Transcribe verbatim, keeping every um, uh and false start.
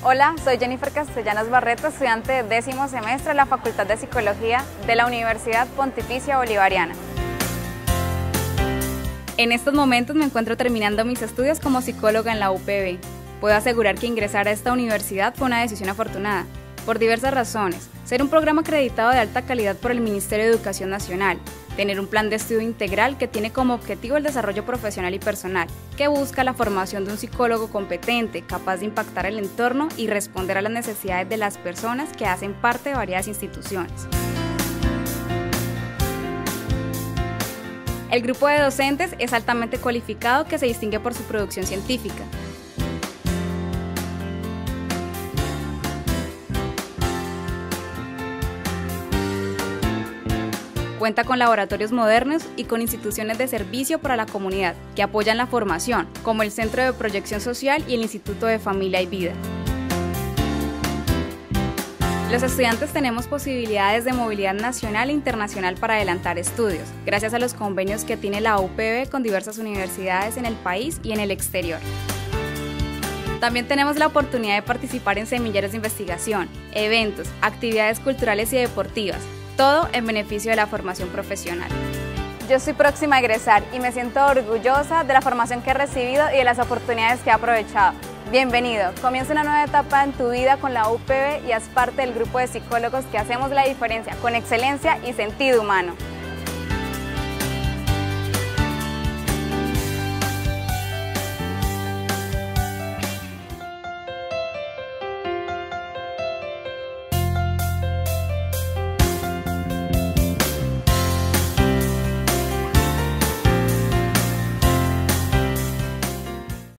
Hola, soy Jennifer Castellanos Barreto, estudiante de décimo semestre de la Facultad de Psicología de la Universidad Pontificia Bolivariana. En estos momentos me encuentro terminando mis estudios como psicóloga en la U P B. Puedo asegurar que ingresar a esta universidad fue una decisión afortunada, por diversas razones. Ser un programa acreditado de alta calidad por el Ministerio de Educación Nacional, tener un plan de estudio integral que tiene como objetivo el desarrollo profesional y personal, que busca la formación de un psicólogo competente, capaz de impactar el entorno y responder a las necesidades de las personas que hacen parte de varias instituciones. El grupo de docentes es altamente cualificado que se distingue por su producción científica. Cuenta con laboratorios modernos y con instituciones de servicio para la comunidad que apoyan la formación, como el Centro de Proyección Social y el Instituto de Familia y Vida. Los estudiantes tenemos posibilidades de movilidad nacional e internacional para adelantar estudios, gracias a los convenios que tiene la U P B con diversas universidades en el país y en el exterior. También tenemos la oportunidad de participar en semilleros de investigación, eventos, actividades culturales y deportivas, todo en beneficio de la formación profesional. Yo soy próxima a egresar y me siento orgullosa de la formación que he recibido y de las oportunidades que he aprovechado. Bienvenido, comienza una nueva etapa en tu vida con la U P B y haz parte del grupo de psicólogos que hacemos la diferencia con excelencia y sentido humano.